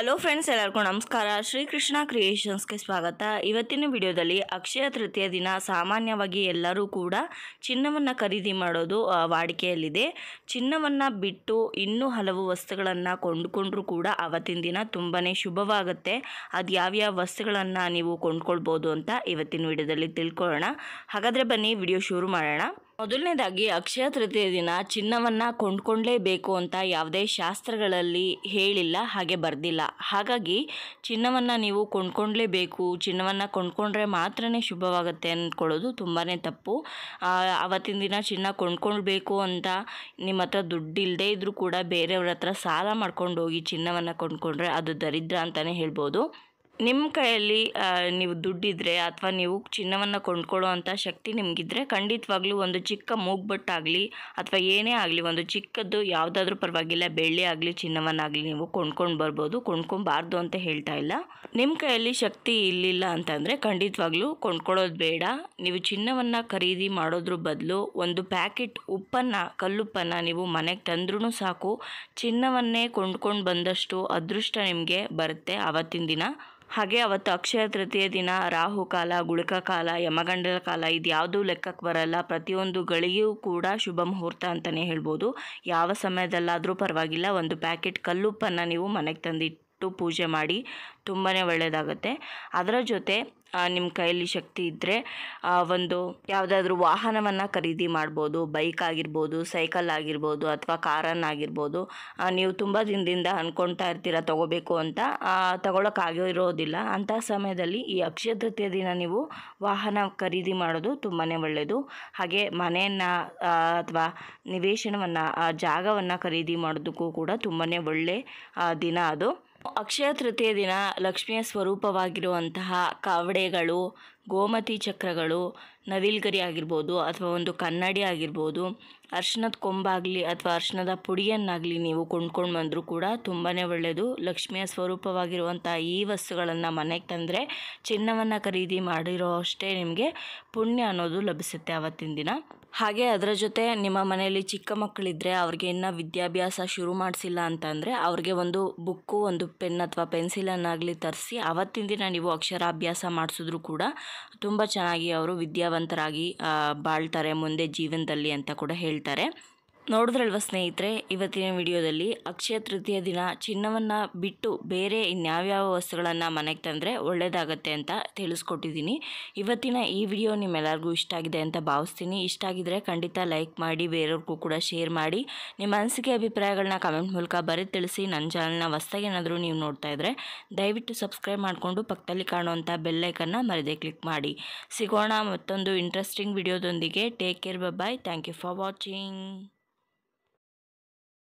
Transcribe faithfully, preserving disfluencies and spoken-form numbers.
Hello friends, ಎಲ್ಲರಿಗೂ ನಮಸ್ಕಾರ. ಶ್ರೀಕೃಷ್ಣ ಕ್ರಿಯೇಷನ್ಸ್ಗೆ ಸ್ವಾಗತ. ಇವತ್ತಿನ ವಿಡಿಯೋದಲ್ಲಿ ಅಕ್ಷಯ ತೃತೀಯ ದಿನ ಸಾಮಾನ್ಯವಾಗಿ ಎಲ್ಲರೂ ಕೂಡ ಚಿನ್ನವನ್ನು ಖರೀದಿ ಮಾಡೋದು ವಾಡಿಕೆಯಲ್ಲಿದೆ. ಚಿನ್ನವನ್ನು ಬಿಟ್ಟು ಇನ್ನೂ ಹಲವು ವಸ್ತುಗಳನ್ನು ಕೊಂಡುಕೊಂಡ್ರೂ ಕೂಡ ಅವತ್ತಿನ ದಿನ ತುಂಬಾ ಶುಭವಾಗುತ್ತೆ. ಅದು ಯಾವ್ಯಾವ ವಸ್ತುಗಳನ್ನು ನೀವು ಕೊಂಡ್ಕೊಳ್ಬೋದು ಅಂತ ಇವತ್ತಿನ ವಿಡಿಯೋದಲ್ಲಿ ತಿಳ್ಕೊಳ್ಳೋಣ. ಹಾಗಾದರೆ ಬನ್ನಿ ವಿಡಿಯೋ ಶುರು ಮಾಡೋಣ. ಮೊದಲನೇದಾಗಿ ಅಕ್ಷಯ ತೃತೀಯ ದಿನ ಚಿನ್ನವನ್ನು ಕೊಂಡ್ಕೊಳ್ಳೇಬೇಕು ಅಂತ ಯಾವುದೇ ಶಾಸ್ತ್ರಗಳಲ್ಲಿ ಹೇಳಿಲ್ಲ, ಹಾಗೆ ಬರ್ದಿಲ್ಲ. ಹಾಗಾಗಿ ಚಿನ್ನವನ್ನು ನೀವು ಕೊಂಡ್ಕೊಳ್ಳೇಬೇಕು, ಚಿನ್ನವನ್ನು ಕೊಂಡ್ಕೊಂಡ್ರೆ ಮಾತ್ರ ಶುಭವಾಗುತ್ತೆ ಅಂದ್ಕೊಳ್ಳೋದು ತುಂಬಾ ತಪ್ಪು. ಆವತ್ತಿನ ದಿನ ಚಿನ್ನ ಕೊಂಡ್ಕೊಳ್ಬೇಕು ಅಂತ ನಿಮ್ಮ ಹತ್ರ ದುಡ್ಡು ಇಲ್ಲದೇ ಇದ್ದರೂ ಕೂಡ ಬೇರೆಯವ್ರ ಹತ್ರ ಸಾಲ ಮಾಡ್ಕೊಂಡು ಹೋಗಿ ಚಿನ್ನವನ್ನು ಕೊಂಡ್ಕೊಂಡ್ರೆ ಅದು ದರಿದ್ರ ಅಂತಲೇ ಹೇಳ್ಬೋದು. ನಿಮ್ಮ ಕೈಯಲ್ಲಿ ನೀವು ದುಡ್ಡಿದ್ರೆ ಅಥವಾ ನೀವು ಚಿನ್ನವನ್ನು ಕೊಂಡ್ಕೊಳ್ಳೋ ಅಂಥ ಶಕ್ತಿ ನಿಮಗಿದ್ರೆ ಖಂಡಿತವಾಗ್ಲೂ ಒಂದು ಚಿಕ್ಕ ಮೂಗ್ಬಟ್ಟಾಗಲಿ ಅಥವಾ ಏನೇ ಆಗಲಿ, ಒಂದು ಚಿಕ್ಕದ್ದು ಯಾವುದಾದ್ರೂ ಪರವಾಗಿಲ್ಲ, ಬೆಳ್ಳಿ ಆಗಲಿ ಚಿನ್ನವನ್ನಾಗಲಿ ನೀವು ಕೊಂಡ್ಕೊಂಡು ಬರ್ಬೋದು. ಕೊಂಡ್ಕೊಬಾರ್ದು ಅಂತ ಹೇಳ್ತಾ ಇಲ್ಲ. ನಿಮ್ಮ ಕೈಯಲ್ಲಿ ಶಕ್ತಿ ಇರಲಿಲ್ಲ ಅಂತಂದರೆ ಖಂಡಿತವಾಗ್ಲೂ ಕೊಂಡ್ಕೊಳ್ಳೋದು ಬೇಡ. ನೀವು ಚಿನ್ನವನ್ನು ಖರೀದಿ ಮಾಡೋದ್ರ ಬದಲು ಒಂದು ಪ್ಯಾಕೆಟ್ ಉಪ್ಪನ್ನು, ಕಲ್ಲುಪ್ಪನ್ನು ನೀವು ಮನೆಗೆ ತಂದ್ರೂ ಸಾಕು, ಚಿನ್ನವನ್ನೇ ಕೊಂಡ್ಕೊಂಡು ಬಂದಷ್ಟು ಅದೃಷ್ಟ ನಿಮಗೆ ಬರುತ್ತೆ ಆವತ್ತಿನ ದಿನ. ಹಾಗೆ ಅವತ್ತು ಅಕ್ಷಯ ತೃತೀಯ ದಿನ ರಾಹುಕಾಲ, ಗುಳಿಕ ಕಾಲ, ಯಮಗಂಡಲ ಕಾಲ ಇದು ಯಾವುದೂ ಲೆಕ್ಕಕ್ಕೆ ಬರಲ್ಲ. ಪ್ರತಿಯೊಂದು ಗಳಿಗೆಯೂ ಕೂಡ ಶುಭ ಮುಹೂರ್ತ ಅಂತಲೇ ಹೇಳ್ಬೋದು. ಯಾವ ಸಮಯದಲ್ಲಾದರೂ ಪರವಾಗಿಲ್ಲ, ಒಂದು ಪ್ಯಾಕೆಟ್ ಕಲ್ಲುಪ್ಪನ್ನು ನೀವು ಮನೆಗೆ ತಂದಿಟ್ಟು ಪೂಜೆ ಮಾಡಿ, ತುಂಬಾ ಒಳ್ಳೆಯದಾಗುತ್ತೆ. ಅದರ ಜೊತೆ ನಿಮ್ಮ ಕೈಯಲ್ಲಿ ಶಕ್ತಿ ಇದ್ದರೆ ಒಂದು ಯಾವುದಾದ್ರೂ ವಾಹನವನ್ನು ಖರೀದಿ ಮಾಡ್ಬೋದು. ಬೈಕ್ ಆಗಿರ್ಬೋದು, ಸೈಕಲ್ ಆಗಿರ್ಬೋದು, ಅಥವಾ ಕಾರನ್ನಾಗಿರ್ಬೋದು. ನೀವು ತುಂಬ ದಿನದಿಂದ ಅಂದ್ಕೊಳ್ತಾ ಇರ್ತೀರ ತೊಗೋಬೇಕು ಅಂತ, ತಗೊಳಕ್ಕಾಗಿರೋದಿಲ್ಲ. ಅಂಥ ಸಮಯದಲ್ಲಿ ಈ ಅಕ್ಷಯ ತೃತೀಯ ದಿನ ನೀವು ವಾಹನ ಖರೀದಿ ಮಾಡೋದು ತುಂಬಾ ಒಳ್ಳೆಯದು. ಹಾಗೆ ಮನೆಯನ್ನು ಅಥವಾ ನಿವೇಶನವನ್ನು, ಜಾಗವನ್ನು ಖರೀದಿ ಮಾಡೋದಕ್ಕೂ ಕೂಡ ತುಂಬಾ ಒಳ್ಳೆ ದಿನ ಅದು. ಅಕ್ಷಯ ತೃತೀಯ ದಿನ ಲಕ್ಷ್ಮಿಯ ಸ್ವರೂಪವಾಗಿರುವಂತಹ ಕವಡೆಗಳು, ಗೋಮತಿ ಚಕ್ರಗಳು, ನವಿಲ್ಗರಿ ಆಗಿರ್ಬೋದು ಅಥವಾ ಒಂದು ಕನ್ನಡಿ ಆಗಿರ್ಬೋದು, ಅರ್ಶಿನದ ಕೊಂಬಾಗಲಿ ಅಥವಾ ಅರ್ಶಿನದ ಪುಡಿಯನ್ನಾಗಲಿ ನೀವು ಕೊಂಡ್ಕೊಂಡು ಬಂದರೂ ಕೂಡ ತುಂಬಾ ಒಳ್ಳೆಯದು. ಲಕ್ಷ್ಮಿಯ ಸ್ವರೂಪವಾಗಿರುವಂಥ ಈ ವಸ್ತುಗಳನ್ನು ಮನೆಗೆ ತಂದರೆ ಚಿನ್ನವನ್ನು ಖರೀದಿ ಮಾಡಿರೋ ಅಷ್ಟೇ ನಿಮಗೆ ಪುಣ್ಯ ಅನ್ನೋದು ಲಭಿಸುತ್ತೆ ಆವತ್ತಿನ ದಿನ. ಹಾಗೆ ಅದರ ಜೊತೆ ನಿಮ್ಮ ಮನೆಯಲ್ಲಿ ಚಿಕ್ಕ ಮಕ್ಕಳಿದ್ದರೆ ಅವ್ರಿಗೆ ಇನ್ನೂ ವಿದ್ಯಾಭ್ಯಾಸ ಶುರು ಮಾಡಿಸಿಲ್ಲ ಅಂತಂದರೆ ಅವ್ರಿಗೆ ಒಂದು ಬುಕ್ಕು, ಒಂದು ಪೆನ್ ಅಥವಾ ಪೆನ್ಸಿಲನ್ನಾಗಲಿ ತರಿಸಿ ಆವತ್ತಿನ ದಿನ ನೀವು ಅಕ್ಷರಾಭ್ಯಾಸ ಮಾಡಿಸಿದ್ರು ಕೂಡ ತುಂಬ ಚೆನ್ನಾಗಿ ಅವರು ವಿದ್ಯಾವಂತರಾಗಿ ಬಾಳ್ತಾರೆ ಮುಂದೆ ಜೀವನದಲ್ಲಿ ಅಂತ ಕೂಡ ಹೇಳ್ತಾರೆ. ನೋಡಿದ್ರಲ್ವ ಸ್ನೇಹಿತರೆ, ಇವತ್ತಿನ ವಿಡಿಯೋದಲ್ಲಿ ಅಕ್ಷಯ ತೃತೀಯ ದಿನ ಚಿನ್ನವನ್ನು ಬಿಟ್ಟು ಬೇರೆ ಇನ್ಯಾವ್ಯಾವ ವಸ್ತುಗಳನ್ನು ಮನೆಗೆ ತಂದರೆ ಒಳ್ಳೆಯದಾಗತ್ತೆ ಅಂತ ತಿಳಿಸ್ಕೊಟ್ಟಿದ್ದೀನಿ. ಇವತ್ತಿನ ಈ ವಿಡಿಯೋ ನಿಮ್ಮೆಲ್ಲರಿಗೂ ಇಷ್ಟ ಆಗಿದೆ ಅಂತ ಭಾವಿಸ್ತೀನಿ. ಇಷ್ಟ ಆಗಿದರೆ ಖಂಡಿತ ಲೈಕ್ ಮಾಡಿ, ಬೇರೆಯವ್ರಿಗೂ ಕೂಡ ಶೇರ್ ಮಾಡಿ. ನಿಮ್ಮ ಅನಿಸಿಕೆ ಅಭಿಪ್ರಾಯಗಳನ್ನ ಕಮೆಂಟ್ ಮೂಲಕ ಬರೀ ತಿಳಿಸಿ. ನನ್ನ ಚಾನಲ್ನ ಹೊಸ್ದಾಗಿ ಏನಾದರೂ ನೀವು ನೋಡ್ತಾ ಇದ್ದರೆ ದಯವಿಟ್ಟು ಸಬ್ಸ್ಕ್ರೈಬ್ ಮಾಡಿಕೊಂಡು ಪಕ್ಕದಲ್ಲಿ ಕಾಣುವಂಥ ಬೆಲ್ಲೈಕನ್ನ ಮರೆದೇ ಕ್ಲಿಕ್ ಮಾಡಿ. ಸಿಗೋಣ ಮತ್ತೊಂದು ಇಂಟ್ರೆಸ್ಟಿಂಗ್ ವಿಡಿಯೋದೊಂದಿಗೆ. Take care, bye. Thank you for watching.